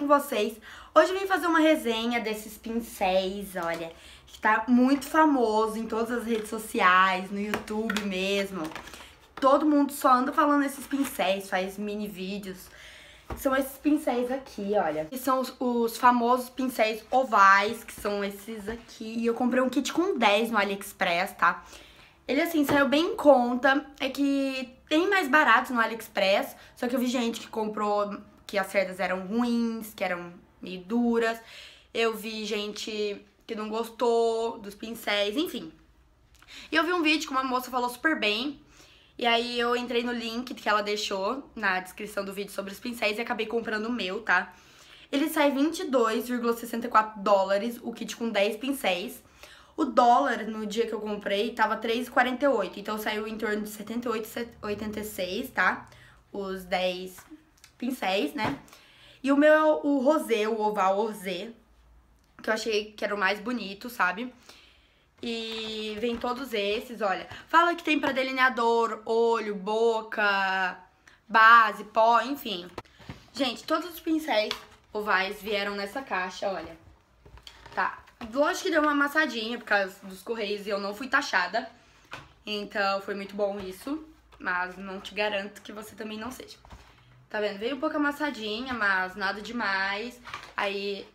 com vocês? Hoje eu vim fazer uma resenha desses pincéis, olha, que tá muito famoso em todas as redes sociais, no YouTube mesmo. Todo mundo só anda falando desses pincéis, faz mini vídeos. São esses pincéis aqui, olha. Que são os famosos pincéis ovais, que são esses aqui. E eu comprei um kit com 10 no AliExpress, tá? Ele, assim, saiu bem em conta. É que tem mais baratos no AliExpress, só que eu vi gente que comprou que as cerdas eram ruins, que eram meio duras. Eu vi gente que não gostou dos pincéis, enfim. E eu vi um vídeo que uma moça falou super bem. E aí eu entrei no link que ela deixou na descrição do vídeo sobre os pincéis e acabei comprando o meu, tá? Ele sai 22,64 dólares, o kit com 10 pincéis. O dólar, no dia que eu comprei, tava 3,48, então saiu em torno de 78,86, tá? Os 10 pincéis, né? E o meu, o rosé, o oval rosé, que eu achei que era o mais bonito, sabe? E vem todos esses, olha. Fala que tem pra delineador, olho, boca, base, pó, enfim. Gente, todos os pincéis ovais vieram nessa caixa, olha. Tá. Lógico que deu uma amassadinha por causa dos correios e eu não fui taxada. Então foi muito bom isso. Mas não te garanto que você também não seja. Tá vendo? Veio um pouco amassadinha, mas nada demais. Aí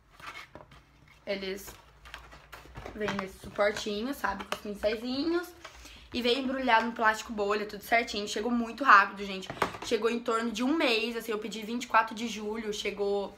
eles vem nesse suportinho, sabe? Com os pincéisinhos. E veio embrulhado no plástico bolha, tudo certinho. Chegou muito rápido, gente. Chegou em torno de um mês, assim. Eu pedi 24 de julho, chegou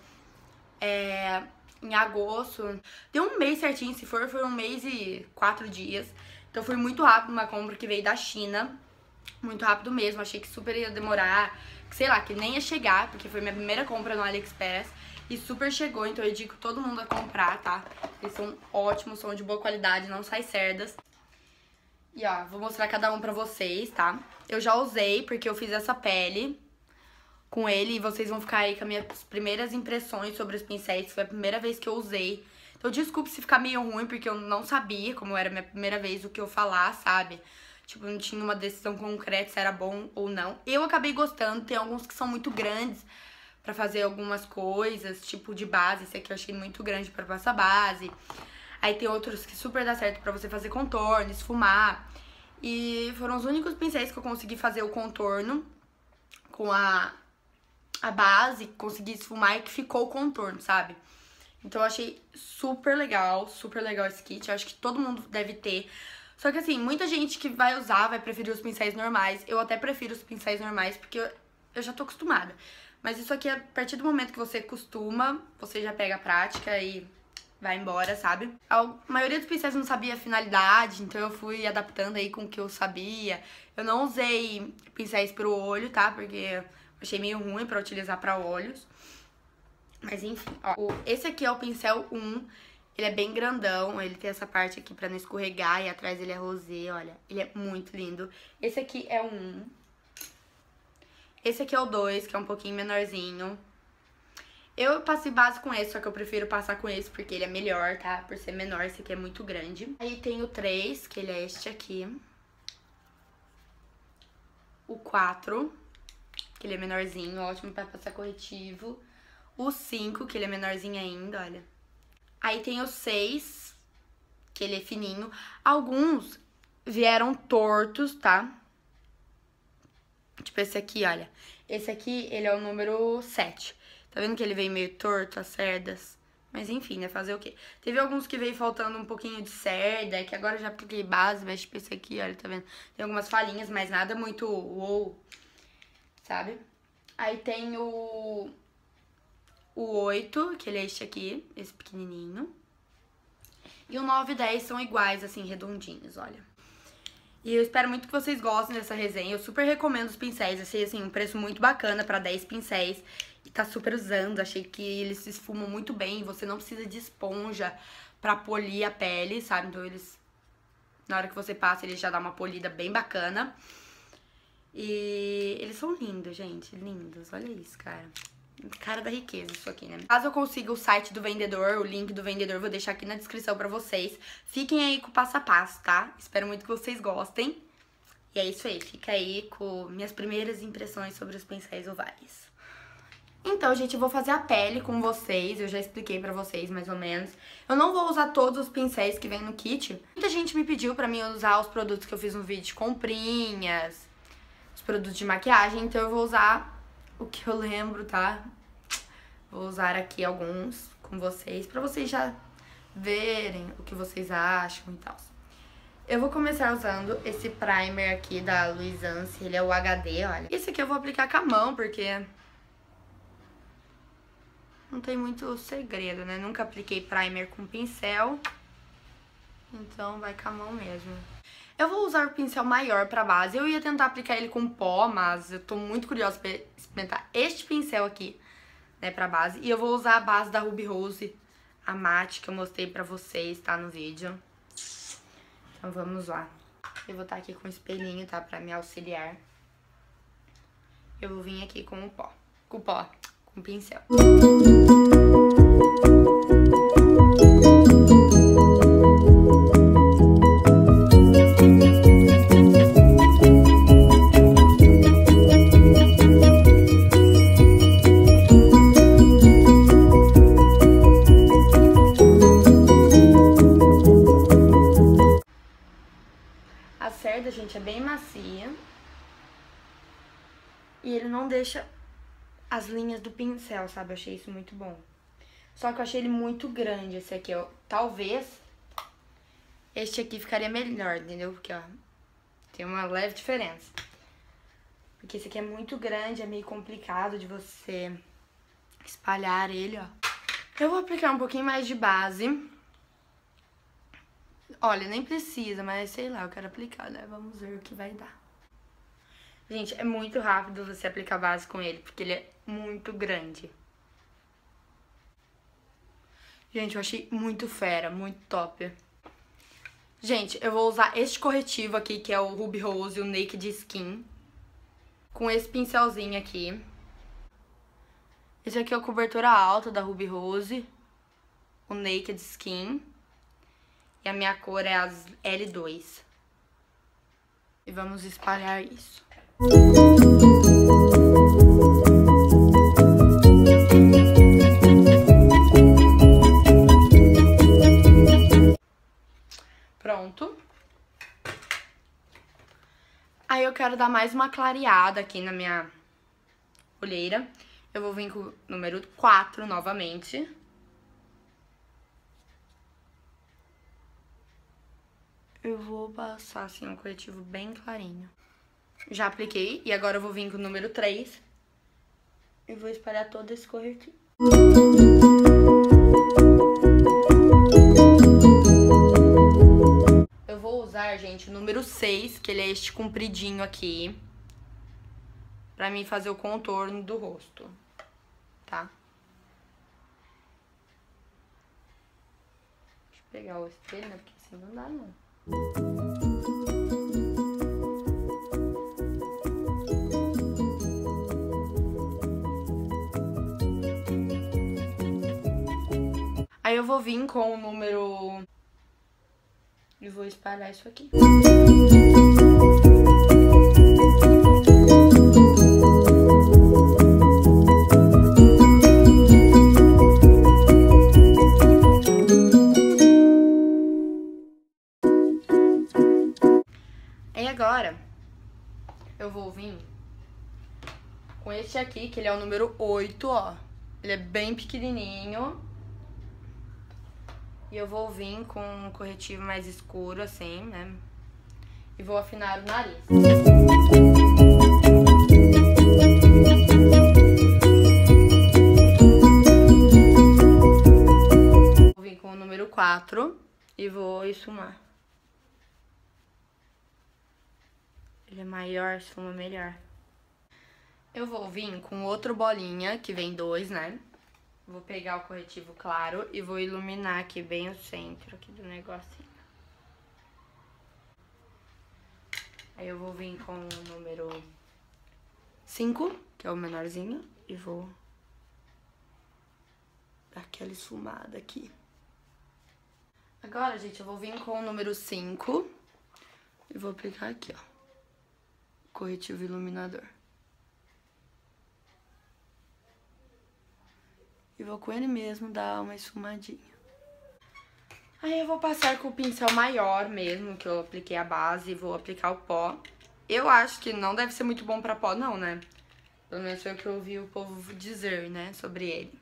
em agosto. Deu um mês certinho, se for, foi um mês e 4 dias. Então foi muito rápido uma compra que veio da China. Muito rápido mesmo, achei que super ia demorar. Que sei lá, que nem ia chegar, porque foi minha primeira compra no AliExpress. E super chegou, então eu digo todo mundo a comprar, tá? Eles são ótimos, são de boa qualidade, não sai cerdas. E ó, vou mostrar cada um pra vocês, tá? Eu já usei, porque eu fiz essa pele com ele. E vocês vão ficar aí com as minhas primeiras impressões sobre os pincéis. Foi a primeira vez que eu usei. Então desculpe se ficar meio ruim, porque eu não sabia, como era a minha primeira vez, o que eu falar, sabe? Tipo, não tinha uma decisão concreta se era bom ou não. Eu acabei gostando, tem alguns que são muito grandes pra fazer algumas coisas, tipo de base. Esse aqui eu achei muito grande pra passar base. Aí tem outros que super dá certo pra você fazer contorno, esfumar. E foram os únicos pincéis que eu consegui fazer o contorno com a base, consegui esfumar e que ficou o contorno, sabe? Então eu achei super legal esse kit. Eu acho que todo mundo deve ter. Só que assim, muita gente que vai usar vai preferir os pincéis normais. Eu até prefiro os pincéis normais porque eu já tô acostumada. Mas isso aqui, a partir do momento que você costuma, você já pega a prática e vai embora, sabe? A maioria dos pincéis não sabia a finalidade, então eu fui adaptando aí com o que eu sabia. Eu não usei pincéis pro olho, tá? Porque eu achei meio ruim pra utilizar pra olhos. Mas enfim, ó. Esse aqui é o pincel 1. Ele é bem grandão, ele tem essa parte aqui pra não escorregar e atrás ele é rosé, olha. Ele é muito lindo. Esse aqui é o 1. Esse aqui é o 2, que é um pouquinho menorzinho. Eu passei base com esse, só que eu prefiro passar com esse porque ele é melhor, tá? Por ser menor, esse aqui é muito grande. Aí tem o 3, que ele é este aqui. O 4, que ele é menorzinho, ótimo pra passar corretivo. O 5, que ele é menorzinho ainda, olha. Aí tem o 6, que ele é fininho. Alguns vieram tortos, tá? Tipo esse aqui, olha. Esse aqui, ele é o número 7. Tá vendo que ele veio meio torto, as cerdas? Mas enfim, né? Fazer o quê? Teve alguns que veio faltando um pouquinho de cerda, que agora eu já apliquei base, mas tipo esse aqui, olha, tá vendo? Tem algumas falhinhas, mas nada muito uou, sabe? Aí tem o 8, que ele é este aqui, esse pequenininho. E o 9 e 10 são iguais, assim, redondinhos, olha. E eu espero muito que vocês gostem dessa resenha. Eu super recomendo os pincéis. Achei, assim, um preço muito bacana pra 10 pincéis. E tá super usando. Achei que eles se esfumam muito bem. Você não precisa de esponja pra polir a pele, sabe? Então eles, na hora que você passa, eles já dão uma polida bem bacana. E eles são lindos, gente. Lindos. Olha isso, cara. Cara da riqueza isso aqui, né? Caso eu consiga o site do vendedor, o link do vendedor, vou deixar aqui na descrição pra vocês. Fiquem aí com o passo a passo, tá? Espero muito que vocês gostem. E é isso aí, fica aí com minhas primeiras impressões sobre os pincéis ovais. Então, gente, eu vou fazer a pele com vocês, eu já expliquei pra vocês mais ou menos. Eu não vou usar todos os pincéis que vem no kit. Muita gente me pediu pra mim usar os produtos que eu fiz no vídeo de comprinhas, os produtos de maquiagem, então eu vou usar o que eu lembro, tá? Vou usar aqui alguns com vocês, pra vocês já verem o que vocês acham e tal. Eu vou começar usando esse primer aqui da Luisance, ele é o HD, olha. Esse aqui eu vou aplicar com a mão, porque não tem muito segredo, né? Nunca apliquei primer com pincel, então vai com a mão mesmo. Eu vou usar o pincel maior pra base. Eu ia tentar aplicar ele com pó, mas eu tô muito curiosa pra experimentar este pincel aqui, né, pra base. E eu vou usar a base da Ruby Rose, a mate, que eu mostrei pra vocês, tá, no vídeo. Então vamos lá. Eu vou estar aqui com o espelhinho, tá, pra me auxiliar. Eu vou vir aqui com o pó. Com o pincel. A cerda, gente, é bem macia. E ele não deixa as linhas do pincel, sabe? Eu achei isso muito bom. Só que eu achei ele muito grande, esse aqui, ó. Talvez este aqui ficaria melhor, entendeu? Porque, ó, tem uma leve diferença. Porque esse aqui é muito grande, é meio complicado de você espalhar ele, ó. Eu vou aplicar um pouquinho mais de base. Olha, nem precisa, mas sei lá, eu quero aplicar, né? Vamos ver o que vai dar. Gente, é muito rápido você aplicar base com ele, porque ele é muito grande. Gente, eu achei muito fera, muito top. Gente, eu vou usar este corretivo aqui, que é o Ruby Rose, o Naked Skin. Com esse pincelzinho aqui. Esse aqui é a cobertura alta da Ruby Rose, o Naked Skin. E a minha cor é a L2. E vamos espalhar isso. Pronto. Aí eu quero dar mais uma clareada aqui na minha olheira. Eu vou vir com o número 4 novamente. Eu vou passar assim um corretivo bem clarinho. Já apliquei e agora eu vou vir com o número 3 e vou espalhar todo esse corretivo. Eu vou usar, gente, o número 6, que ele é este compridinho aqui, pra mim fazer o contorno do rosto, tá? Deixa eu pegar o espelho, né, porque assim não dá, não. Aí eu vou vir com o número... e vou espalhar isso aqui. E agora, eu vou vir com este aqui, que ele é o número 8, ó. Ele é bem pequenininho. E eu vou vir com um corretivo mais escuro, assim, né? E vou afinar o nariz. Vou vir com o número 4 e vou esfumar. Ele é maior, esfuma melhor. Eu vou vir com outro bolinha, que vem 2, né? Vou pegar o corretivo claro e vou iluminar aqui bem o centro aqui do negocinho. Aí eu vou vir com o número 5, que é o menorzinho, e vou dar aquela esfumada aqui. Agora, gente, eu vou vir com o número 5 e vou aplicar aqui, ó, corretivo iluminador. e vou com ele mesmo dar uma esfumadinha. Aí eu vou passar com o pincel maior mesmo, que eu apliquei a base, e vou aplicar o pó. Eu acho que não deve ser muito bom pra pó não, né? Pelo menos foi o que eu ouvi o povo dizer, né, sobre ele.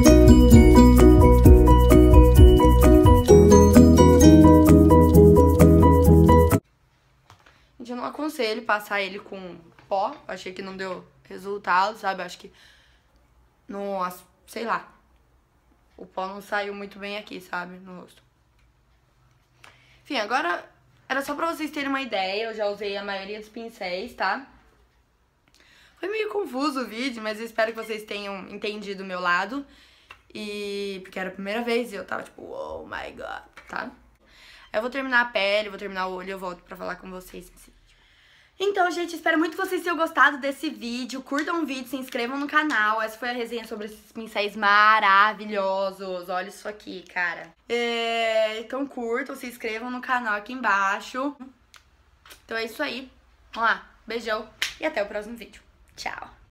Eu não aconselho passar ele com pó, achei que não deu resultado, sabe? Acho que não, sei lá, o pó não saiu muito bem aqui, sabe? No rosto. Enfim, agora era só pra vocês terem uma ideia, eu já usei a maioria dos pincéis, tá? Foi meio confuso o vídeo, mas eu espero que vocês tenham entendido o meu lado. E porque era a primeira vez e eu tava tipo, oh my god, tá? Eu vou terminar a pele, vou terminar o olho e eu volto pra falar com vocês nesse vídeo. Então, gente, espero muito que vocês tenham gostado desse vídeo. Curtam o vídeo, se inscrevam no canal. Essa foi a resenha sobre esses pincéis maravilhosos. Olha isso aqui, cara. Então curtam, se inscrevam no canal aqui embaixo. Então é isso aí. Vamos lá. Beijão e até o próximo vídeo. Tchau.